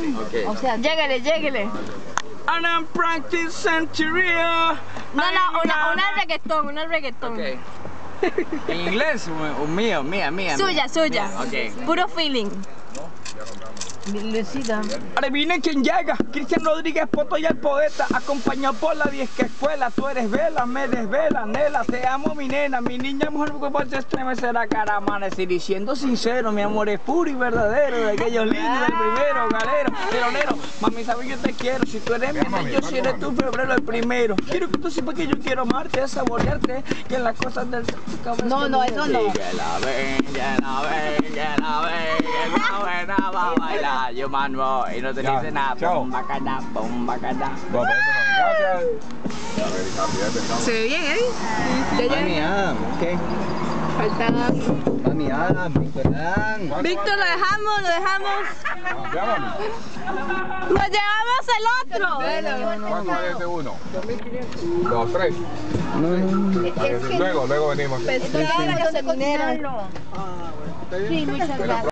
Okay. O sea, Lléguele, lléguele. And I'm practicing Santeria. No, una reggaetón, una reggaetón. Okay. ¿En inglés o mío? Mía. Suya. Okay. Puro feeling. Lucida. Adivinen quién llega, Cristian Rodríguez Potoya el poeta, acompañado por la vieja escuela. Tú eres vela, me desvela, nela, te amo mi nena, mi niña mujer por te estremecer la cara, amanecer y siendo sincero, mi amor es puro y verdadero, de aquellos lindos del primero, galero, teronero, mami sabes yo te quiero, si tú eres mi yo si eres tú, febrero el primero, quiero que tú sepas que yo quiero amarte, saborearte, que las cosas del No, eso no. Que la ven, buena va a bailar. Yo mano y no te dice nada. Bomba cada. Gracias. ¿Se ve bien, Eddie? Mami Adam, ¿qué? Falta. Mami Adam, Víctor Adam. Víctor, lo dejamos. Lo llevamos el otro. ¿Cuánto vale uno? 2, 3. No. Luego venimos. Claro, que se dinero. Sí, muchas gracias.